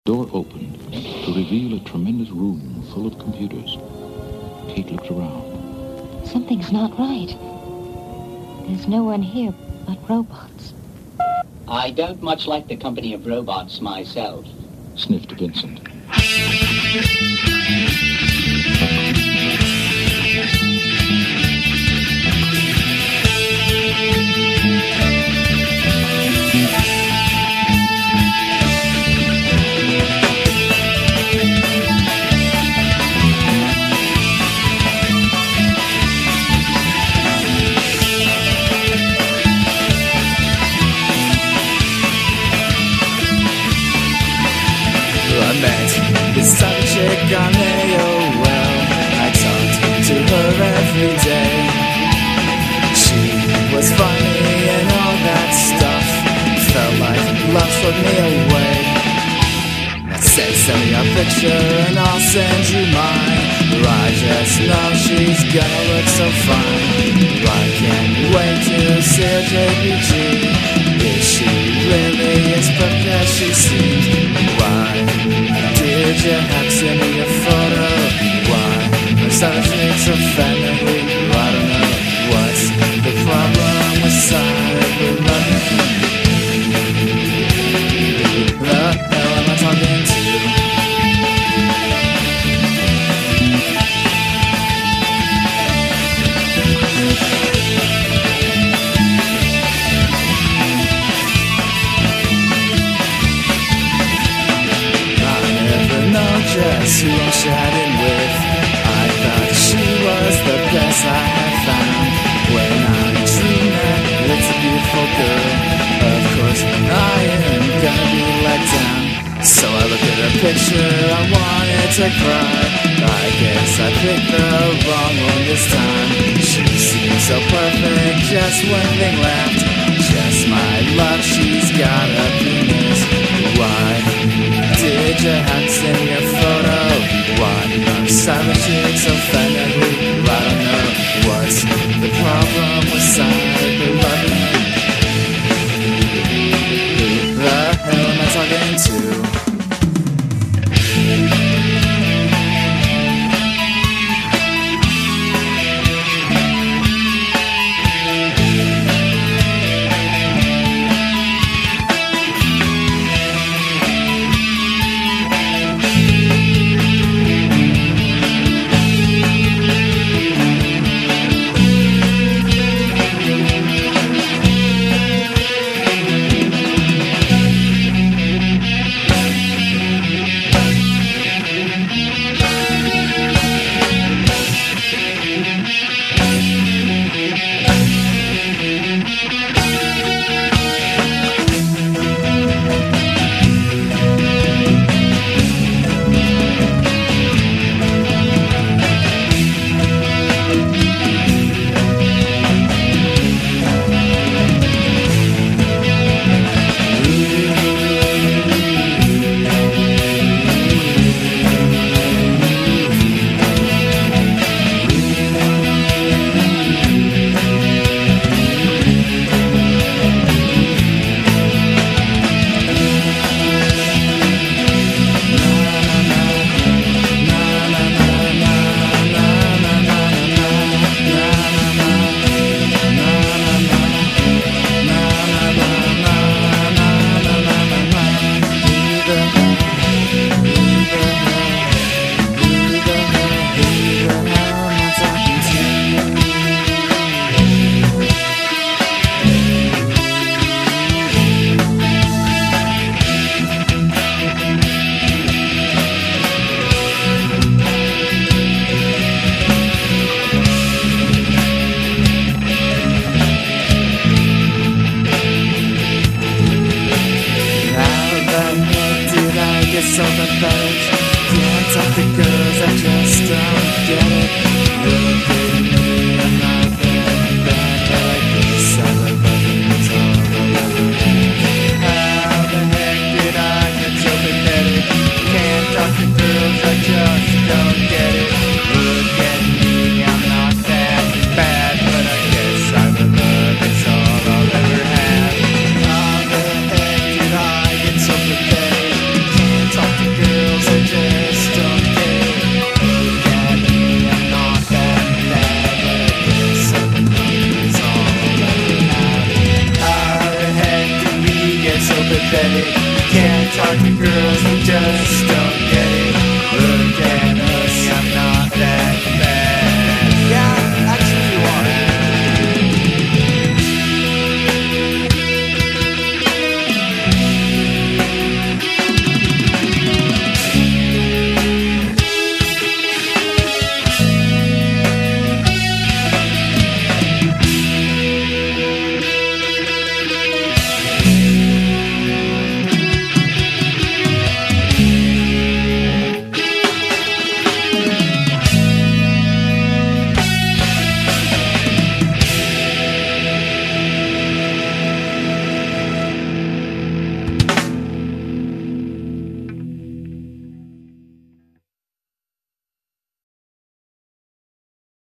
Door opened to reveal a tremendous room full of computers. Kate looked around. Something's not right. There's no one here but robots. I don't much like the company of robots myself, Sniffed Vincent. This type of chick on AOL. I talked to her every day. She was funny and all that stuff. Felt like love swept me away. I said send me a picture and I'll send you mine. I just know she's gonna look so fine. I can't wait to see her JPG. Is she really as perfect as she seems? Why did you have to send me a photo? Why? My subjects are family. I don't know. What's the problem with cyber loving? Who the hell am I talking to? Just who I'm chatting with. I thought she was the best I had found. When I dream that it's a beautiful girl, of course I am gonna be let down. So I looked at her picture, I wanted to cry. I guess I picked the wrong one this time. She seems so perfect, just one thing left. Just my luck, she's got a penis. Why did you have to send me a photo? Why are cyber chicks so family? I don't know. What's the problem with cyber loving? Who the hell am I talking to? So pathetic. Can't talk to girls, I just don't get it. You're kidding me, I'm not that bad, but I guess I love loving is all I'll ever have. How the heck did I get so pathetic? Can't talk to girls, I just don't get it. Look at me, I'm not that bad, but I guess I love love is all I'll ever have. How the heck did I get so pathetic? Talk pathetic. You can't talk to girls, you just don't get